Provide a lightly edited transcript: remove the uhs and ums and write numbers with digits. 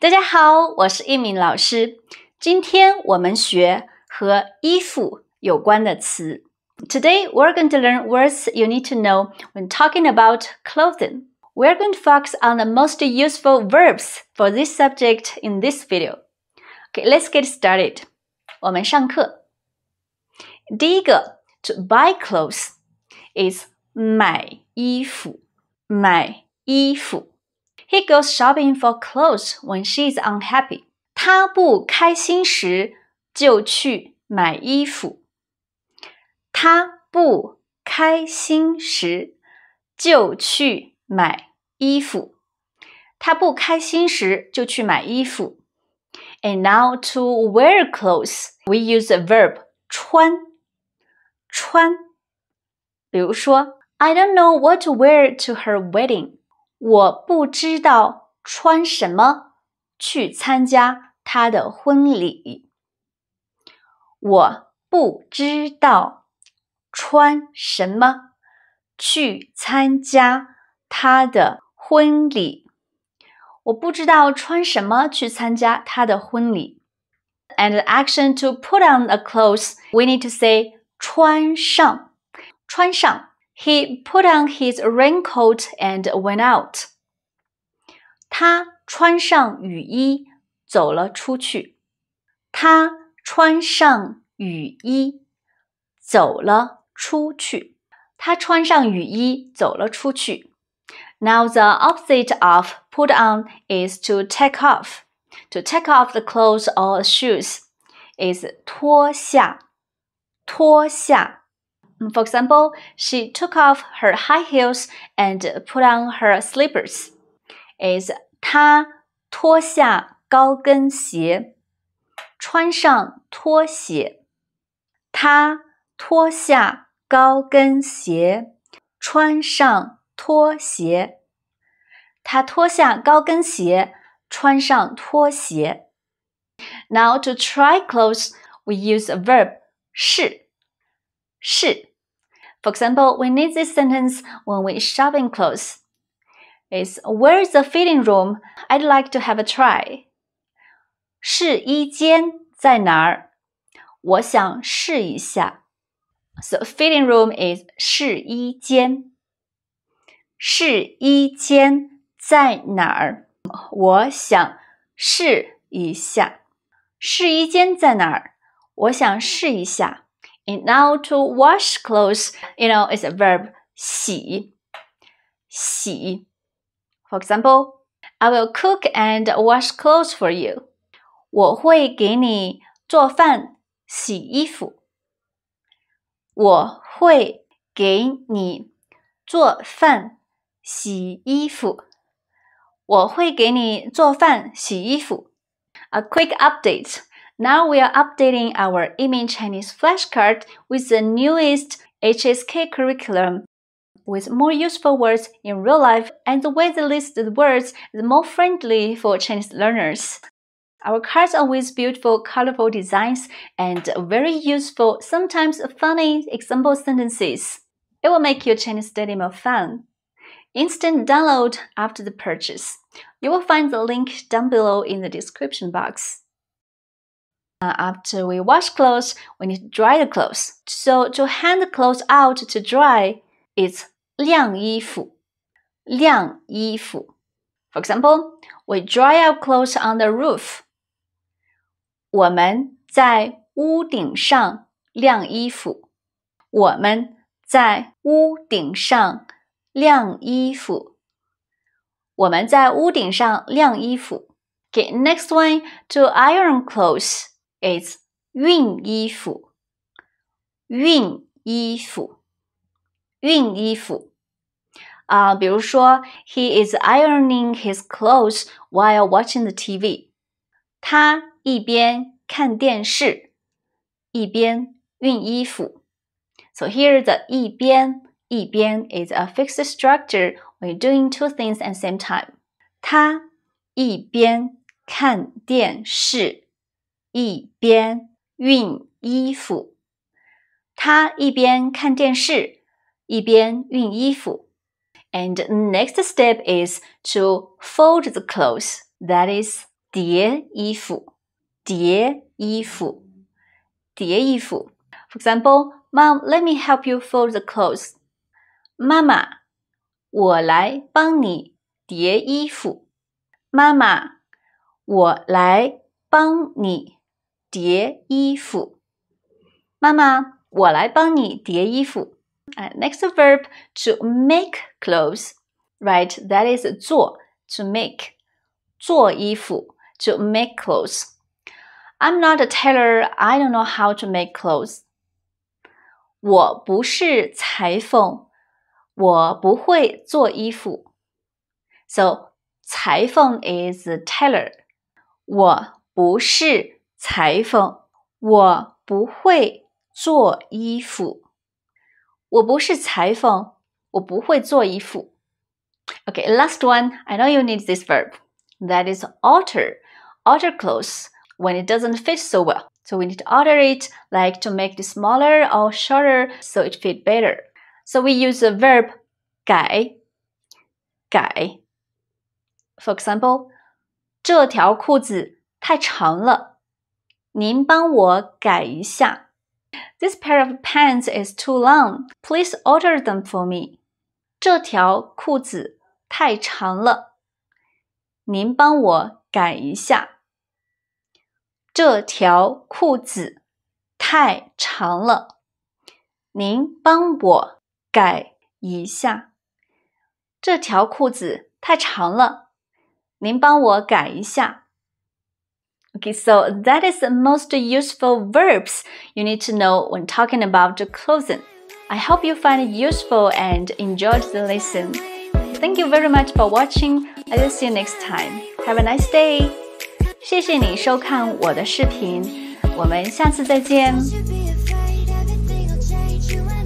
大家好，我是一鸣老师。今天我们学和衣服有关的词。Today we're going to learn words you need to know when talking about clothing. We're going to focus on the most useful verbs for this subject in this video. Okay, let's get started. 我们上课。第一个 to buy clothes is 买衣服，买衣服。He goes shopping for clothes when she is unhappy. 他不开心时就去买衣服。他不开心时就去买衣服。他不开心时就去买衣服。And now to wear clothes, we use the verb 穿。穿。比如说 I don't know what to wear to her wedding. 我不知道穿什么去参加她的婚礼。我不知道穿什么去参加她的婚礼。我不知道穿什么去参加她的婚礼。And the action to put on a clothes, we need to say 穿上。穿上。He put on his raincoat and went out. 他穿上雨衣走了出去。他穿上雨衣走了出去。他穿上雨衣走了出去。Now the opposite of put on is to take off. To take off the clothes or shoes is 脱下。脱下。For example, she took off her high heels and put on her slippers. Is 她脱下高跟鞋，穿上拖鞋。她脱下高跟鞋，穿上拖鞋。她脱下高跟鞋，穿上拖鞋。Now to try clothes, we use a verb 试。试。For example, we need this sentence when we shopping clothes. It's where is the fitting room? I'd like to have a try. 试衣间在哪儿？我想试一下。So fitting room is 试衣间。试衣间在哪儿？我想试一下。试衣间在哪儿？我想试一下。And now to wash clothes, is a verb 洗。洗。For example, I will cook and wash clothes for you. 我会给你做饭、洗衣服。我会给你做饭、洗衣服。我会给你做饭、洗衣服。A quick update.Now we are updating our Image Chinese flashcard with the newest HSK curriculum, with more useful words in real life, and the way they list the words is more friendly for Chinese learners. Our cards are with beautiful, colorful designs and very useful, sometimes funny example sentences. It will make your Chinese study more fun. Instant download after the purchase. You will find the link down below in the description box.After we wash clothes, we need to dry the clothes. So to hang the clothes out to dry, it's 晾衣服。晾衣服。For example, we dry our clothes on the roof. 我们在屋顶上晾衣服。我们在屋顶上晾衣服。我们在屋顶上晾衣服。Okay, next one, to iron clothes.It's 熨衣服。熨衣服。熨衣服。比如说 He is ironing his clothes while watching the TV. 他一边看电视，一边熨衣服。So here the 一边 is a fixed structure when you're doing two things at the same time. 他一边看电视，一边熨衣服。他一边看电视，一边熨衣服。And next step is to fold the clothes. That is 叠衣服，叠衣服，叠衣服。For example, Mom, let me help you fold the clothes. 妈妈，我来帮你叠衣服。妈妈，我来帮你叠衣服。妈妈，我来帮你叠衣服。Next verb, to make clothes. Right, that is 做 to make. 做衣服 to make clothes. I'm not a tailor. I don't know how to make clothes. 我不是裁缝，我不会做衣服。So, 裁缝 is tailor. 我不是裁缝，我不会做衣服。我不是裁缝，我不会做衣服。Okay, last one. I know you need this verb. That is alter. Alter clothes when it doesn't fit so well. So we need to alter it, like to make it smaller or shorter so it fit better. So we use the verb 改，改。For example, 这条裤子太长了，您帮我改一下。This pair of pants is too long. Please alter them for me. 这条裤子太长了，您帮我改一下。这条裤子太长了，您帮我改一下。这条裤子太长了，您帮我改一下。Okay, so that is the most useful verbs you need to know when talking about clothing. I hope you find it useful and enjoyed the lesson. Thank you very much for watching. I will see you next time. Have a nice day. 谢谢你收看我的视频，我们下次再见。